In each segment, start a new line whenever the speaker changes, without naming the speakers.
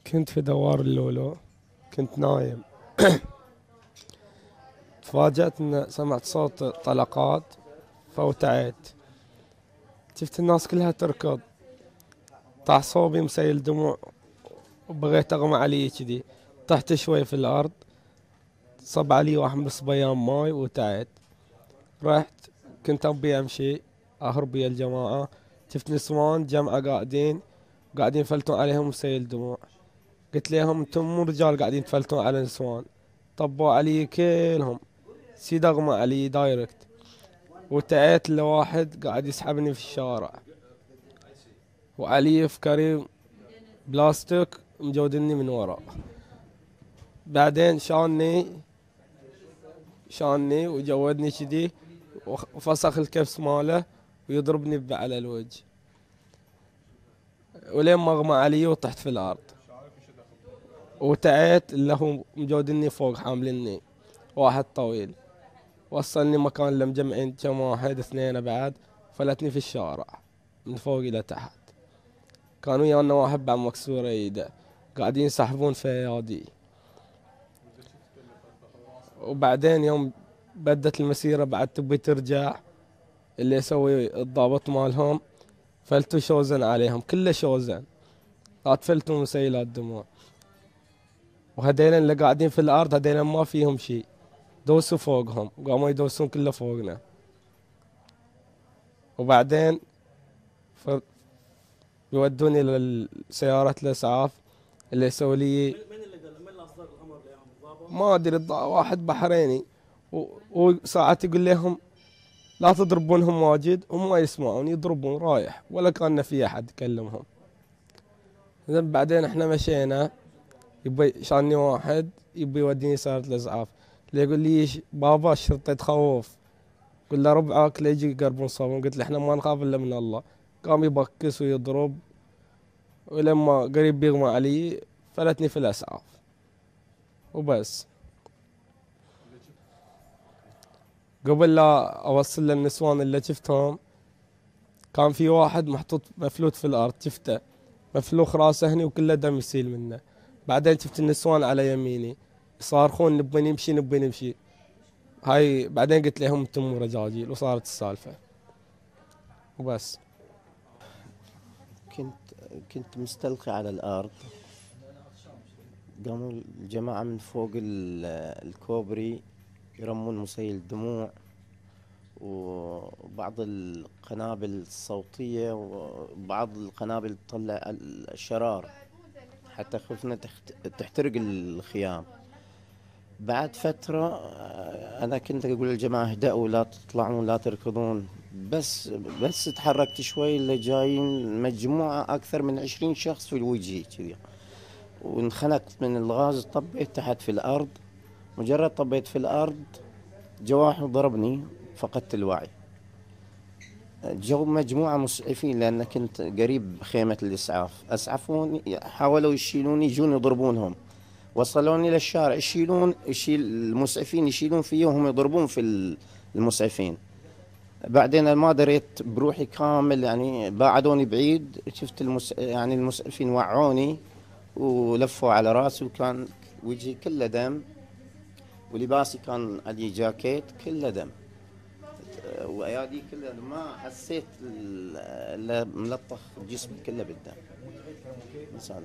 كنت في دوار اللولو، كنت نايم. تفاجأت ان سمعت صوت طلقات، فوتعت. شفت الناس كلها تركض، طاح صوبي مسيل دموع، وبغيت اغمى علي كذي. طحت شوي في الارض، صب علي واحد من صبيان ماي وتعت. رحت، كنت ابي امشي اهرب ويا الجماعة. شفت نسوان جمعة قاعدين يفلتون عليهم مسيل دموع. قلت لهم انتم مو رجال قاعدين تفلتون على نسوان. طبوا علي كلهم، سيد اغمى علي دايركت. وتعيت لواحد قاعد يسحبني في الشارع، وعلي في كريم بلاستيك مجودني من وراء. بعدين شاني وجودني كذي، وفسخ الكبس ماله ويضربني على الوجه، ولين ما اغمى علي وطحت في الارض. وتعيت اللي هو مجودني فوق حاملني واحد طويل، وصلني مكان اللي مجمعين كم واحد اثنين بعد، فلتني في الشارع من فوق الى تحت. كانوا ويانا واحد بعد مكسورة ايده، قاعدين يسحبون في ايادي. وبعدين يوم بدت المسيرة بعد تبي ترجع، اللي يسوي الضابط مالهم فلتوا شوزن عليهم، كله شوزن، فلتوا مسيلات دموع. وهذين اللي قاعدين في الارض هذين ما فيهم شيء، دوسوا فوقهم وقاموا يدوسون كله فوقنا. وبعدين يودوني لسيارة الإسعاف اللي يسوي لي.
مين اللي قال؟ مين اللي اصدر الامر لهم؟ الضابط؟
ما أدري، واحد بحريني. وساعات يقول لهم لا تضربونهم واجد، هم ما يسمعون يضربون رايح، ولا كان في أحد يكلمهم. زين بعدين احنا مشينا، يبي شاني واحد يبي يوديني سيارة الإسعاف، اللي يقول لي بابا الشرطة تخوف. قل له ربعك لا يجي يقربون صوبهم. قلت له احنا ما نخاف الا من الله. قام يبكس ويضرب، ولما قريب بيغمى علي فلتني في الاسعاف وبس. قبل لا اوصل للنسوان اللي شفتهم، كان في واحد محطوط مفلوت في الارض، شفته مفلوخ راسه هني وكله دم يسيل منه. بعدين شفت النسوان على يميني يصارخون نبي نمشي نبي نمشي. هاي بعدين قلت لهم انتم رجاجيل، وصارت السالفة وبس.
كنت كنت مستلقي على الأرض، قاموا الجماعة من فوق الكوبري يرمون مسيل دموع وبعض القنابل الصوتية وبعض القنابل تطلع الشرار، حتى خفنا تحترق الخيام. بعد فترة أنا كنت أقول للجماعة اهدأوا، لا تطلعون لا تركضون. بس تحركت شوي اللي جايين مجموعة أكثر من 20 شخص في وجهي كذي، وانخنقت من الغاز، طبيت تحت في الأرض. مجرد طبيت في الأرض جواح ضربني، فقدت الوعي. جو مجموعة مسعفين لأن كنت قريب خيمة الإسعاف، أسعفوني، حاولوا يشيلوني، يجون يضربونهم، وصلوني للشارع المسعفين يشيلون فيه وهم يضربون في المسعفين. بعدين ما دريت بروحي كامل، يعني باعدوني بعيد. شفت يعني المسعفين وعوني ولفوا على راسي، وكان وجهي كله دم، ولباسي كان علي جاكيت كله دم، وايادي كلها ما حسيت الا ملطخ جسمي كله بالدم. مثلا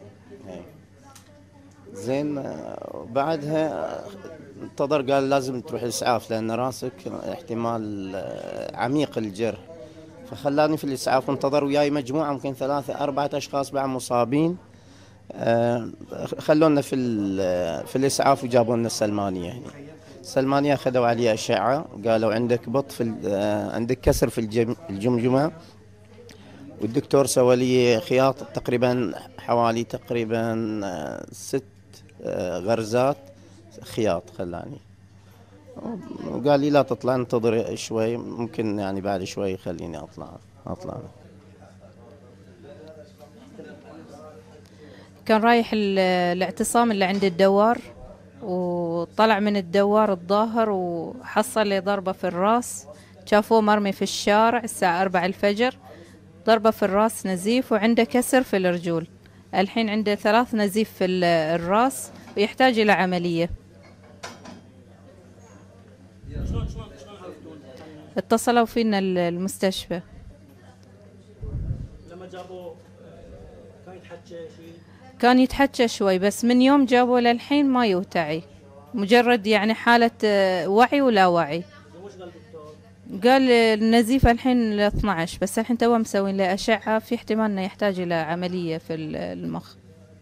زين. بعدها انتظر، قال لازم تروح الإسعاف لأن راسك احتمال عميق الجرح، فخلاني في الإسعاف. انتظر وياي مجموعة يمكن 3-4 أشخاص بعد مصابين. خلونا في الإسعاف وجابوا لنا السلمانية. هنا السلمانية أخذوا علي أشعة، قالوا عندك بط عندك كسر في الجمجمة، والدكتور سوى لي خياط حوالي 6 غرزات خياط خلاني، وقال لي لا تطلع، انتظر شوي، ممكن يعني بعد شوي خليني اطلع.
كان رايح الاعتصام اللي عند الدوار، وطلع من الدوار الظاهر وحصل لي ضربة في الراس. شافوه مرمي في الشارع الساعة 4 الفجر، ضربة في الراس نزيف، وعنده كسر في الرجول. الحين عنده 3 نزيف في الراس ويحتاج إلى عملية.
شلون عرفتون؟
اتصلوا فينا المستشفى.
لما جابوه كان يتحكى شيء؟
كان يتحكى شوي، بس من يوم جابوه للحين ما يوتعي، مجرد يعني حالة وعي ولا وعي.
وش قال الدكتور؟
قال النزيف الحين 12، بس الحين توه مسوين له أشعة، في احتمال انه يحتاج إلى عملية في المخ.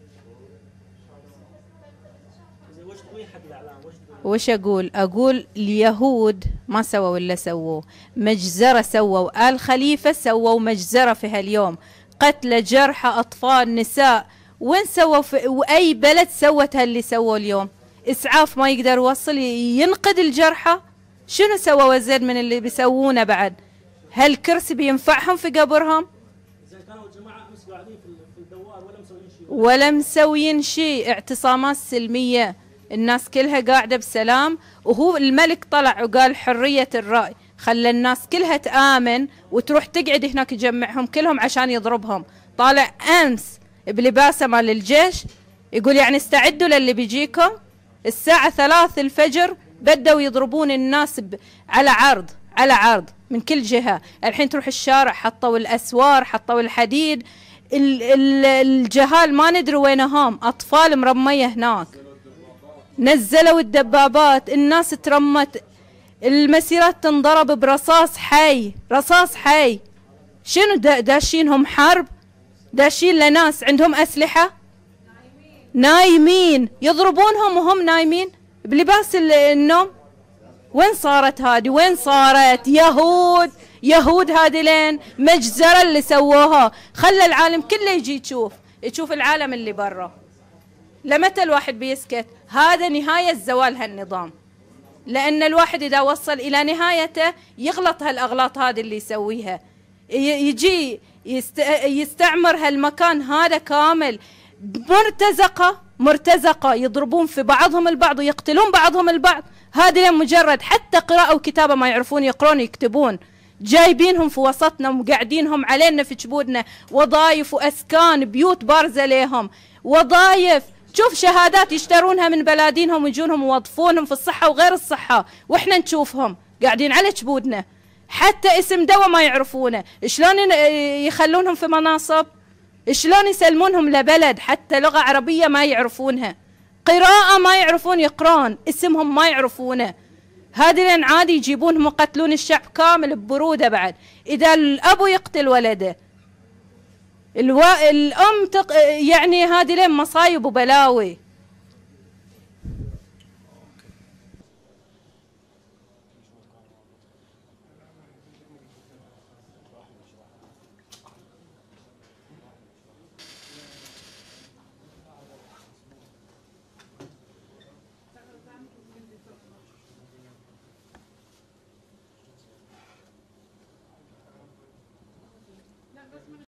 وش تقولين حق الاعلام؟
وش أقول اليهود ما سووا إلا سووه، مجزرة سووا، آل خليفة سووا مجزرة في هاليوم، قتل جرحى أطفال نساء، وين سووا وأي بلد سوت هاللي سووا اليوم؟ إسعاف ما يقدر يوصل ينقذ الجرحى؟ شنو سووا زين من اللي بيسوونه بعد؟ هل كرسي بينفعهم في قبرهم؟
زين كانوا الجماعه امس قاعدين في الدوار ولا مسويين شيء؟
ولا مسويين شيء، اعتصامات سلمية، الناس كلها قاعدة بسلام، وهو الملك طلع وقال حرية الرأي، خلى الناس كلها تآمن وتروح تقعد هناك يجمعهم كلهم عشان يضربهم. طالع أمس بلباسه مال الجيش يقول يعني استعدوا للي بيجيكم. الساعة 3 الفجر بدوا يضربون الناس على عرض من كل جهة. الحين تروح الشارع حطوا الأسوار، حطوا الحديد، الجهال ما ندري وينهم، أطفال مرمية هناك، نزلوا الدبابات، الناس ترمت، المسيرات تنضرب برصاص حي، رصاص حي. شنو داشينهم حرب؟ داشين لناس عندهم أسلحة؟ نايمين يضربونهم وهم نايمين بلباس النوم. وين صارت هذه؟ وين صارت؟ يهود هذه مجزرة اللي سووها، خلى العالم كله يجي يشوف العالم اللي برا. لمتى الواحد بيسكت؟ هذا نهاية زوال هالنظام، لأن الواحد إذا وصل إلى نهايته يغلط هالأغلاط هذه اللي يسويها، يجي يستعمر هالمكان هذا كامل، مرتزقة يضربون في بعضهم البعض ويقتلون بعضهم البعض. هذه مجرد حتى قراءة وكتابة ما يعرفون يقرون يكتبون، جايبينهم في وسطنا وقاعدينهم علينا في جبودنا، وظائف وأسكان، بيوت بارزة لهم، وظائف، شوف شهادات يشترونها من بلادينهم ويجونهم يوظفونهم في الصحة وغير الصحة، وإحنا نشوفهم قاعدين على جبودنا، حتى اسم دواء ما يعرفونه. شلون يخلونهم في مناصب؟ شلون يسلمونهم لبلد حتى لغة عربية ما يعرفونها، قراءة ما يعرفون يقرون، اسمهم ما يعرفونه. هذين عادي يجيبونهم وقتلون الشعب كامل ببرودة. بعد إذا الأب يقتل ولده، الأم يعني هذه مصايب وبلاوي.